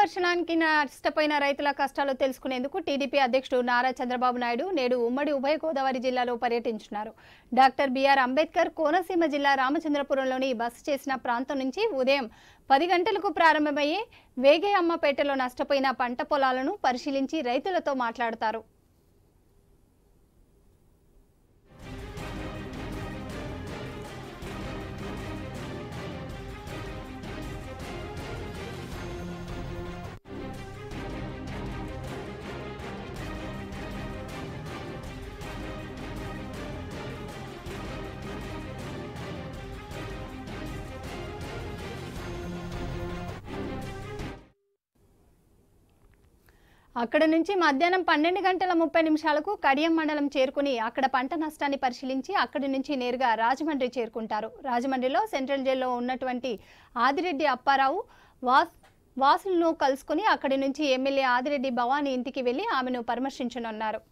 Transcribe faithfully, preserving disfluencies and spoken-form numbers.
వర్షానికి నష్టపోయిన రైతుల కష్టాలు తెలుసుకునేందుకు టీడీపీ అధ్యక్షుడు నారా చంద్రబాబు నాయుడు నేడు ఉమ్మడి ఉభయ గోదావరి జిల్లాలో పర్యటించున్నారు. డాక్టర్ బిఆర్ అంబేద్కర్ కోనసీమ జిల్లా రామచంద్రపురంలోని బస చేసిన ప్రాంతం నుంచి ఉదయం పది గంటలకు ప్రారంభమయ్యే వేగే అమ్మపేటలో నష్టపోయిన పంట పొలాలను పరిశీలించి రైతులతో మాట్లాడతారు. అక్కడ నుంచి మధ్యాహ్నం పన్నెండు గంటల ముప్పై నిమిషాలకు కడియం మండలం చేరుకుని అక్కడ పంట నష్టాన్ని పరిశీలించి అక్కడి నుంచి నేరుగా రాజమండ్రి చేరుకుంటారు. రాజమండ్రిలో సెంట్రల్ జైల్లో ఉన్నటువంటి ఆదిరెడ్డి అప్పారావు వాస్ వాసులను కలుసుకుని అక్కడి నుంచి ఎమ్మెల్యే ఆదిరెడ్డి భవానీ ఇంటికి వెళ్లి ఆమెను పరామర్శించనున్నారు.